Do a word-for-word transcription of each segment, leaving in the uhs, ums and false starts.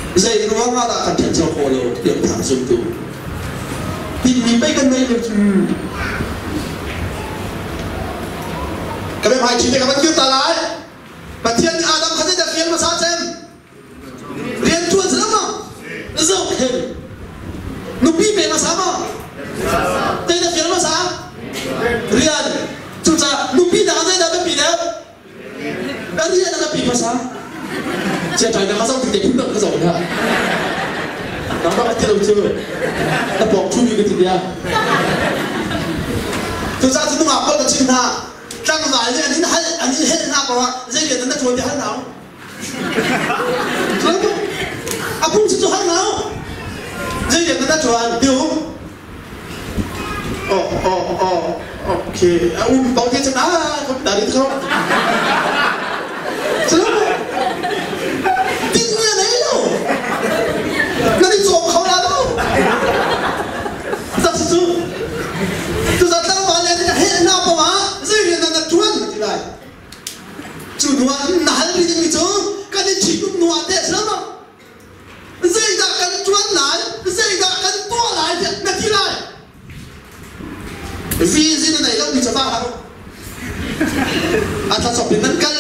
dây nó ra là cẩn thận cho khổ lâu điểm thẳng dùng tụ tìm mình bây gần đây được các em hãy chỉ để các bạn kêu ta lại và thiên Adam khá sẽ phiền mà sao xem riêng chuột gì lắm mà dâu thêm nụ bi về mà sao mà đây là phiền mà sao riêng chúng ta nụ bi đã dây đã bị bị đâu đã riêng đã bị mà sao chia trái nó xong thì để cũng được cái rồi hả nó có cái đâu chưa nó bỏ chui cái gì vậy thực ra chúng ta có chuyện ha đang vài cái anh ấy anh ấy hết nào mà dây điện nó chuột thì hết nào à cũng chỉ cho hết nào dây điện nó chuột tiêu ồ ồ ồ ok um bao nhiêu chân á không đã đi không tin như đấy đâu nó đi trộm không là đâu thật sự từ giờ tao vào đây thì hết nào mà dây điện nó chuột thì lại chủ nuôi nãy đi đi chứ cái này chỉ cũng nuôi thế sao mà dây đã cần chuột lại dây đã cần to lại thì nó thì lại vì gì này đâu đi cho tao hả à tao chọn bên cần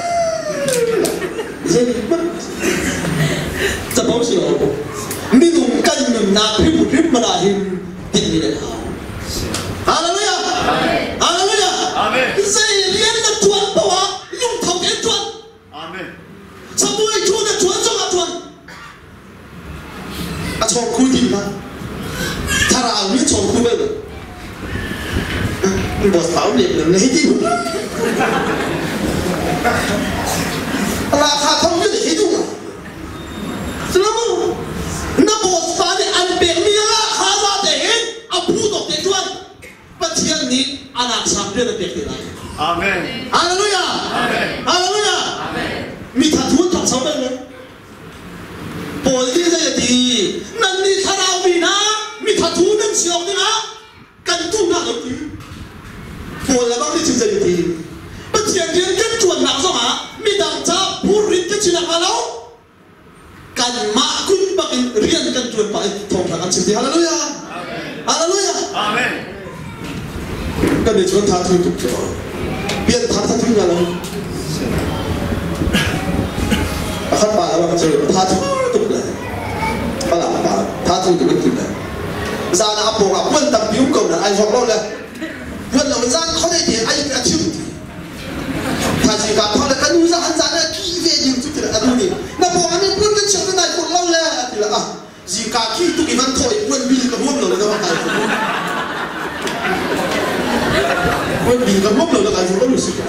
dây mấtจะบอกสิโอ้มีหนุ่มกันหนุ่มนาพิบุตรริบมาได้หินหินนี่เลยฮาเลลูยาฮาเลลูยาเสียเลี้ยงนักชวนปะวะยุ่งทำเองชวนสมุยชวนนักชวนจ้องนักชวนอาชอบคุยดีนะถ้าเราไม่ชอบคุยเลยบอสสาวเด็กเลยให้ดีราคาทองเยอะให้ดูสลามุนับว่าสารอันเป็นมีราคาซาเด็กเอาพูดออกเด็กชวนประเทศนี้อนาคตเรื่องเด็กที่ไรอาเมนฮาเลลูยาฮาเลลูยามีทัดทุนทำสำเร็จเลยปอยที่จะดีนั่นนี่ถ้าเรามีนะมีทัดทุนนั่นเสียงนี่นะกันตุ้งหน้ากับที่ปอยแล้วบ้างที่จะดีประเทศนี้ยังชวนหนักสมามีดังจ้าผู้ริดก็ชินักมาแล้วกันมาคุณบังเรียนกันชวนไปทองทางกันสิ่งที่ฮาเลลูยาฮาเลลูยาอาเมนกันในชวนท้าทายทุกตัวเปลี่ยนท้าทายทุกอย่างเลยขันป่าแล้วมันจะท้าทายทุกเลยปลาป่าท้าทายทุกทุกเลยซาหน้าปกอ่ะเพื่อนตับยิ้มก่อนนะไอ้ของเราเลยเพื่อนเราเป็นซานเขาได้เดียไอ้กระชิบถ้าจีกับเขาเลยกันดูซะอันซานเนี่ยขี้เวยิงทุกทีอันนี้นะพออันนี้เพื่อนกันเชื่อกันได้คนเราเลยทีละอ่ะจีกับขี้ทุกทีมันถอยเพื่อนบินกับมุ่งเลยนะว่าใครเพื่อนบินกับมุ่งเลยนะใครก็รู้สึก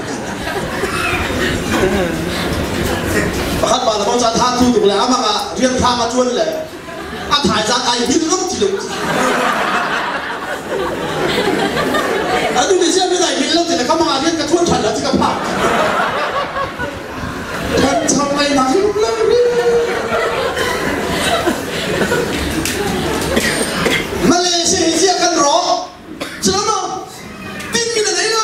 ขันป่าแล้วมันจะท้าทุกทุกเลยอ่ะมันอ่ะเรียนพามาชวนเลยอ่ะถ่ายจากไอ้บินล้มทีเดียวอันนี้เชื่อไม่ได้บินล้มทีเดียวเขามาเรียนกระทุ่นฉันแล้วที่กระพากท่านทำไมหนักลุ่มเล่นมาเลเซียเสียกันหรอใช่ไหมติ้งมีอะไรเล่า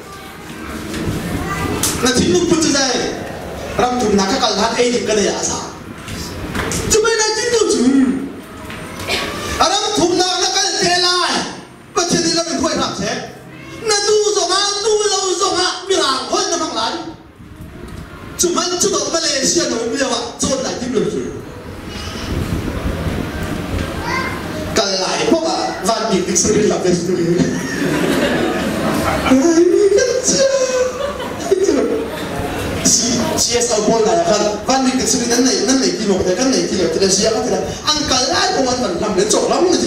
นาทีนุ่มพูดจะได้รำทุ่มนักการลัดเอดิกันเลยอาสาจะไม่ได้จิ้งตัวจูรำทุ่มนักการเทลายประเทศนี้เราเป็นถ้วยรับแชร์นาดูส่งอ่ะดูเราส่งอ่ะมีหลังคนน้ำมันไหลจุดมันจุดมาเลเซียหนูไม่เอาว่าโจรไหนที่มันอยู่กันไหลเพราะว่าวันนี้ดิฉันเรียนหลับเป็นสุดเลยไอ้นี่กันเจ้าเชียร์สาวบอลไหนกันวันนี้ดิฉันนั่นไหนนั่นไหนกินหมดแต่กันไหนกินหมดแต่เชียร์ก็แต่อังกันไล่พวกมันมันทำเรื่องจบแล้วมันจะ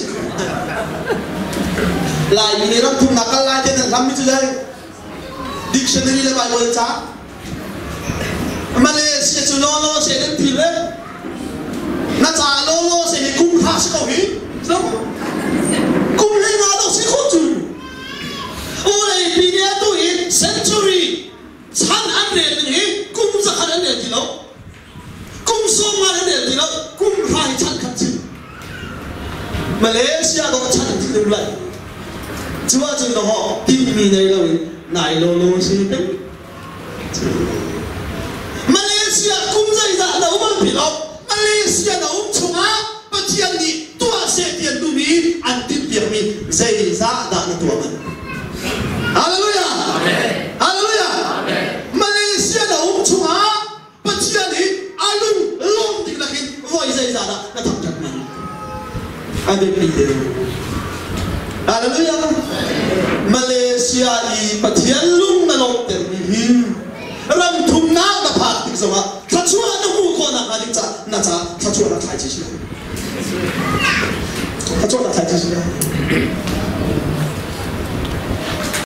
ไล่มีรับทุนนักไล่เด่นทำไม่ใช่ดิฉันเรียนไปบนจ้ามาเลเซียจุโลโลเซนทีเลยน่าจะโลโลเซนกุ้งข้าสิเขาหิซึ่งกุ้งให้งานเราสิเขาจูโอ้ยปีนี้ตัวเองเซนจูรี่ชั้นอันเดียวนี่กุ้งจะขนาดเดียวที่เรากุ้งส่งมาอันเดียวที่เรากุ้งหายชั้นขัดจีมาเลเซียต้องชั้นที่หนึ่งเลยจังหวะจุดเราที่มีในเราในโลโลเซนมาเลเซียกุ้งใจจะเราไม่ผิดหรอกมาเลเ Malaysia na um chunga pathian ni tua se tian tu mi an tin piang mi zai za da na tua man. Hallelujah. Amen. Hallelujah. Amen. Malaysia na um chunga pathian ni alung long tik lakin voi zai za da na thak thak man. Ade pi de. Hallelujah. Malaysia i pathian lung na long ter mi ram thum na na phat tik sama thachua na hu ko na ka dik cha na cha thachua na khai chi chi thachua na khai chi chi